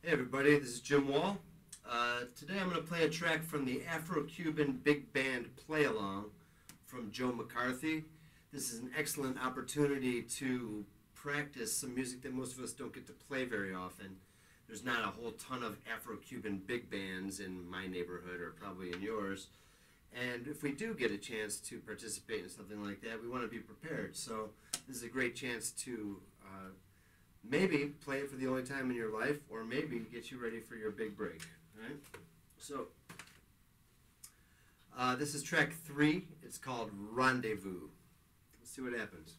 Hey everybody, this is Jim Wall. Today I'm going to play a track from the Afro-Cuban Big Band Play-along from Joe McCarthy. This is an excellent opportunity to practice some music that most of us don't get to play very often. There's not a whole ton of Afro-Cuban big bands in my neighborhood or probably in yours. And if we do get a chance to participate in something like that, we want to be prepared. So this is a great chance to maybe play it for the only time in your life, or maybe get you ready for your big break. All right? So this is track 3. It's called Rendezvous. Let's see what happens.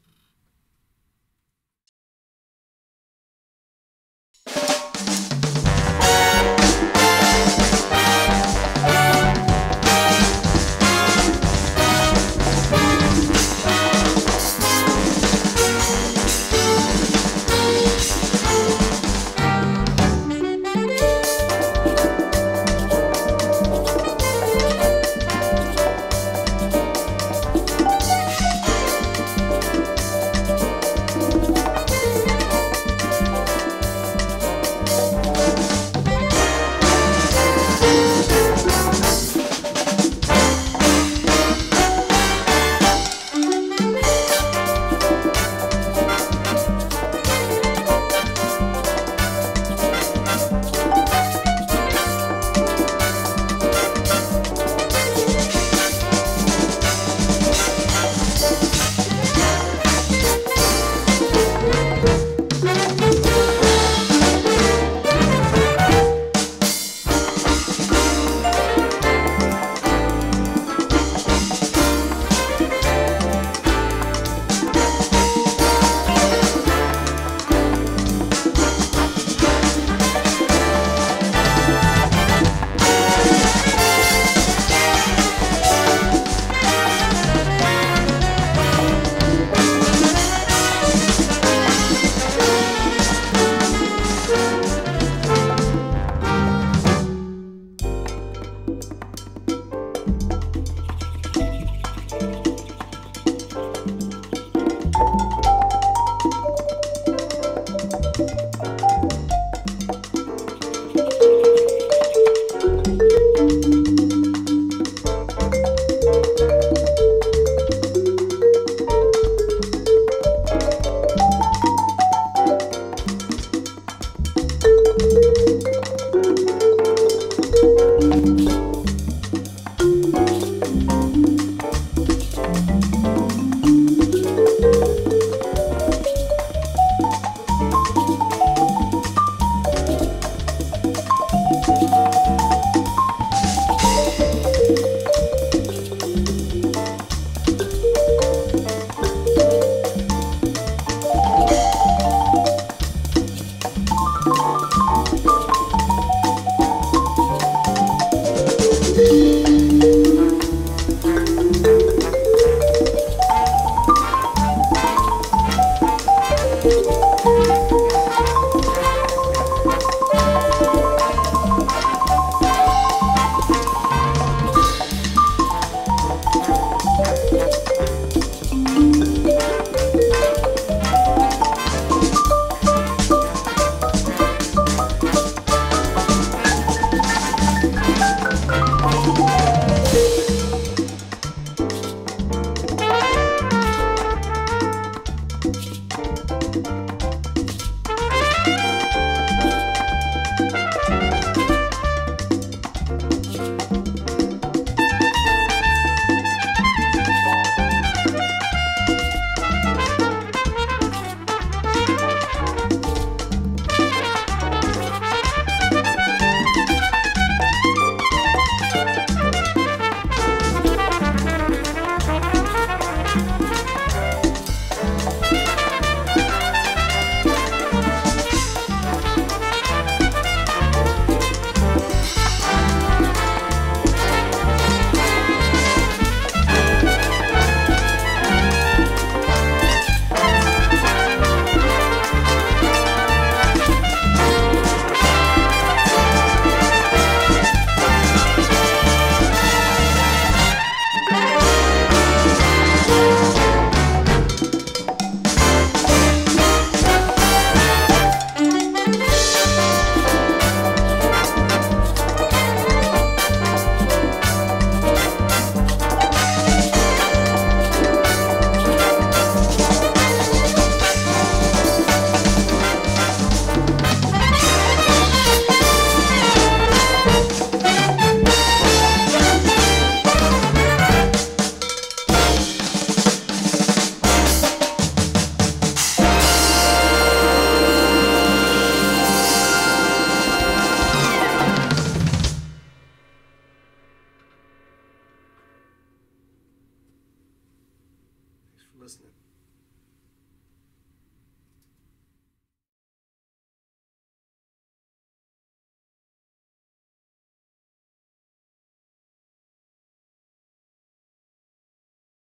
listening.